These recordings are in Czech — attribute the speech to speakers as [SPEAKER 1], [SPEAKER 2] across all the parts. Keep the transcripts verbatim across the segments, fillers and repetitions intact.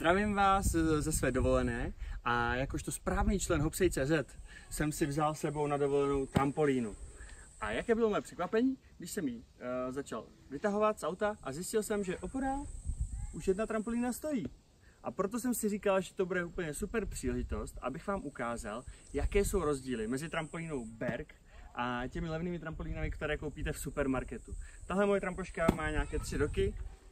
[SPEAKER 1] Zdravím vás ze své dovolené a jakožto správný člen Hopsej tečka cé zet jsem si vzal s sebou na dovolenou trampolínu. A jaké bylo moje překvapení, když jsem ji uh, začal vytahovat z auta a zjistil jsem, že opodál už jedna trampolína stojí. A proto jsem si říkal, že to bude úplně super příležitost, abych vám ukázal, jaké jsou rozdíly mezi trampolínou Berg a těmi levnými trampolínami, které koupíte v supermarketu. Tahle moje trampoška má nějaké tři roky,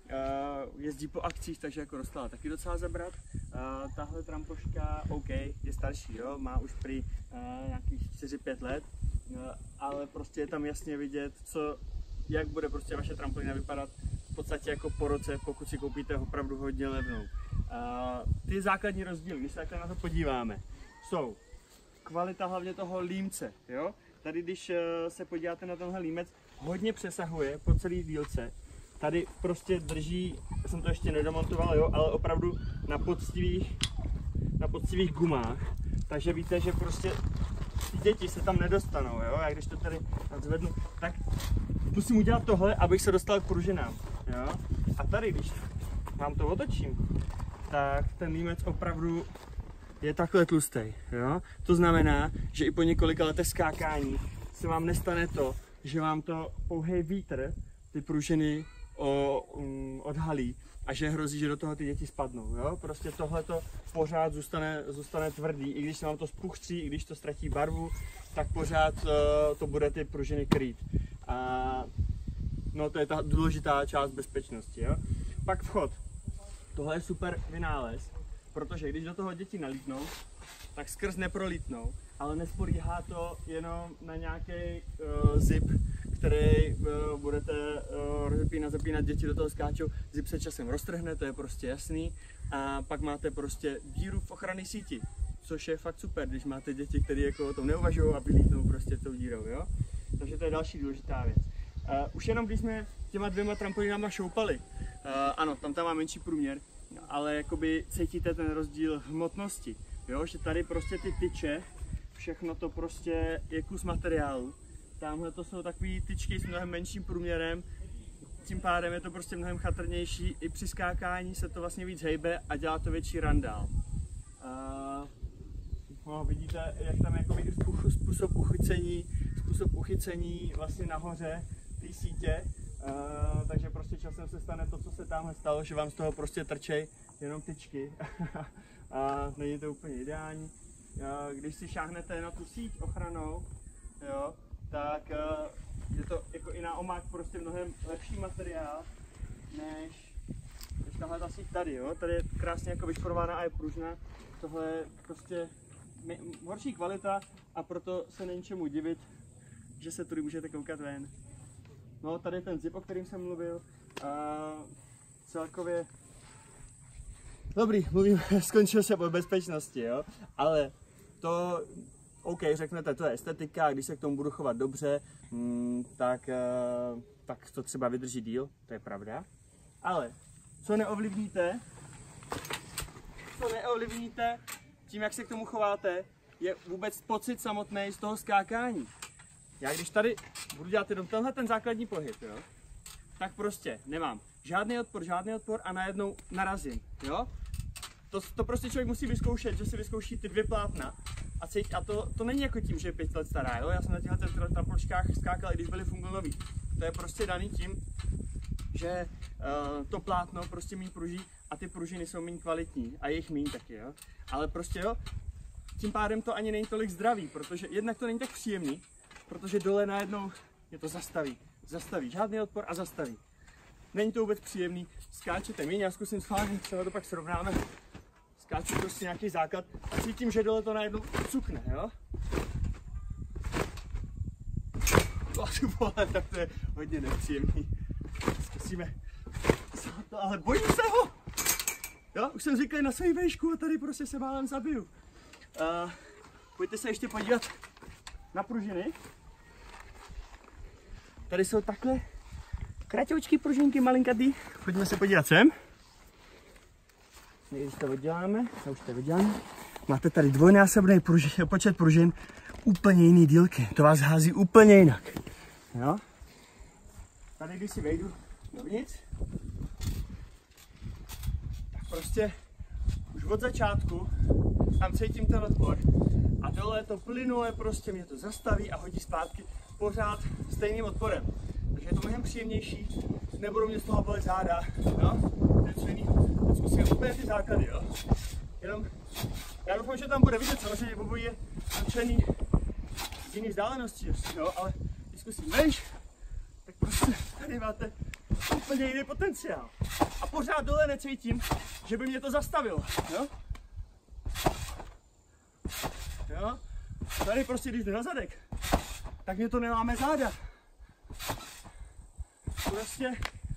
[SPEAKER 1] uh, jezdí po akcích, takže jako dostala taky docela zabrat. Uh, tahle trampoška, OK, je starší, jo? Má už prý uh, nějakých čtyři pět let, uh, ale prostě je tam jasně vidět, co, jak bude prostě vaše trampolína vypadat v podstatě jako po roce, pokud si koupíte opravdu hodně levnou. Uh, ty základní rozdíly, když se takhle na to podíváme, jsou kvalita hlavně toho límce, jo? Tady když uh, se podíváte na tenhle límec, hodně přesahuje po celý dílce. Tady prostě drží, já jsem to ještě nedomontoval, jo, ale opravdu na poctivých, na poctivých gumách. Takže víte, že prostě ty děti se tam nedostanou, jo? Já když to tady zvednu, tak musím udělat tohle, abych se dostal k pružinám, jo? A tady, když vám to otočím, tak ten límec opravdu je takhle tlustý, jo? To znamená, že i po několika letech skákání se vám nestane to, že vám to pouhý vítr ty pružiny o, um, odhalí a že hrozí, že do toho ty děti spadnou, jo? Prostě tohleto pořád zůstane, zůstane tvrdý, i když se vám to spuchstří, i když to ztratí barvu, tak pořád uh, to bude ty pružiny krýt. A no to je ta důležitá část bezpečnosti, jo? Pak vchod. Tohle je super vynález, protože když do toho děti nalítnou, tak skrz neprolítnou, ale nespolíhá to jenom na nějaký uh, zip, který uh, budete uh, rozepínat, zapínat, děti do toho skáčou, zip se časem roztrhne, to je prostě jasný, a pak máte prostě díru v ochranné síti, což je fakt super, když máte děti, které jako o tom neuvažují a vylítnou prostě tou dírou, jo? Takže to je další důležitá věc. Uh, už jenom když jsme těma dvěma trampolínama šoupali, uh, ano, tam tam má menší průměr, ale jakoby cítíte ten rozdíl hmotnosti, jo? Že tady prostě ty tyče, všechno to prostě je kus materiálu. Tamhle to jsou takové tyčky s mnohem menším průměrem, tím pádem je to prostě mnohem chatrnější, i při skákání se to vlastně víc hejbe a dělá to větší randál. Uh, no, vidíte, jak tam je způsob uchycení, způsob uchycení vlastně nahoře té sítě, uh, takže prostě časem se stane to, co se tamhle stalo, že vám z toho prostě trčej jenom tyčky a není to úplně ideální. Uh, když si šáhnete na tu síť ochranou, jo, tak uh, je to jako i na omák prostě mnohem lepší materiál, než, než tahle ta síť tady, jo. Tady je krásně jako vyšporována a je pružná. Tohle je prostě horší kvalita a proto se není čemu divit, že se tudy můžete koukat ven. No, tady je ten zip, o kterým jsem mluvil. A celkově dobrý, mluvím, skončil se o bezpečnosti, jo, ale to OK, řeknete, to je estetika, a když se k tomu budu chovat dobře, mm, tak, uh, tak to třeba vydrží díl, to je pravda. Ale co neovlivníte, co neovlivníte tím, jak se k tomu chováte, je vůbec pocit samotný z toho skákání. Já když tady budu dělat jenom tenhle ten základní pohyb, jo, tak prostě nemám žádný odpor, žádný odpor a najednou narazím, jo. To, to prostě člověk musí vyzkoušet, že si vyzkouší ty dvě plátna. A, cít, a to, to není jako tím, že je pět let stará, jo? Já jsem na těchto trampoličkách skákal, i když byly fungonový. To je prostě daný tím, že uh, to plátno prostě méně pruží a ty pružiny jsou méně kvalitní a jejich méně taky, jo? Ale prostě jo, tím pádem to ani není tolik zdravý, protože jednak to není tak příjemný, protože dole najednou je to zastaví, zastaví, žádný odpor a zastaví. Není to vůbec příjemný, skáčete méně, já zkusím schválně, třeba to pak srovnáme. Skáču prostě nějaký základ a cítím, že dole to najednou cukne, jo? Oh, ty vole, tak to je hodně nepříjemný. Zkusíme to, ale bojím se ho! Jo, už jsem zvyklý na svou vejšku a tady prostě se málem zabiju. Uh, pojďte se ještě podívat na pružiny. Tady jsou takhle kratoučky pružinky, malinkatý. Pojďme se podívat sem. Když to odděláme, a už to odděláme, máte tady dvojnásobný pružin, počet pružin, úplně jiný dílky, to vás hází úplně jinak, jo? Tady když si vejdu dovnitř, tak prostě od začátku tam cítím ten odpor a dole to plynule prostě mě to zastaví a hodí zpátky pořád stejným odporem. Takže je to mnohem příjemnější, nebudou mě z toho bolet záda, no, něco jiného. Teď zkusíme úplně ty základy, jo. Jenom, já doufám, že tam bude vidět, samozřejmě obojí je točený z jiný vzdálenosti, jo, ale když zkusím vejš, tak prostě tady máte úplně jiný potenciál. A pořád dole necítím, že by mě to zastavilo, jo. Jo, tady prostě, když jdu na zadek, tak mě to neláme záda. Prostě,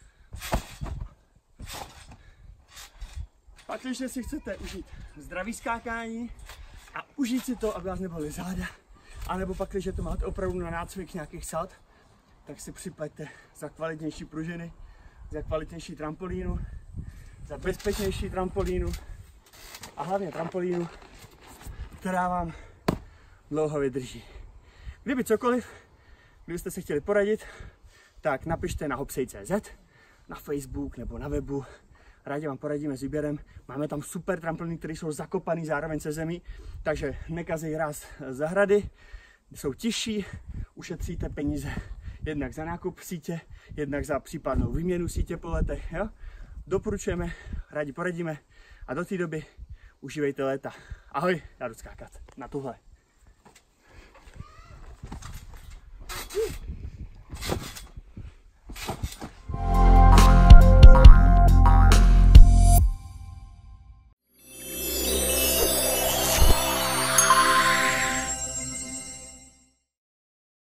[SPEAKER 1] pak, když si chcete užít zdravý skákání a užít si to, aby vás nebolely záda, anebo pak, když to máte opravdu na nácvik nějakých salt, tak si připlaťte za kvalitnější pružiny, za kvalitnější trampolínu, za bezpečnější trampolínu a hlavně trampolínu, která vám dlouho vydrží. Kdyby cokoliv, kdybyste se chtěli poradit, tak napište na hopsej tečka cé zet, na Facebook nebo na webu. Rádi vám poradíme s výběrem. Máme tam super trampolíny, které jsou zakopaný zároveň se zemí, takže nekazí ráz zahrady, jsou tižší, ušetříte peníze jednak za nákup sítě, jednak za případnou výměnu sítě po letech. Jo? Doporučujeme, rádi poradíme a do té doby užívejte léta. Ahoj, já jdu skákat na tuhle.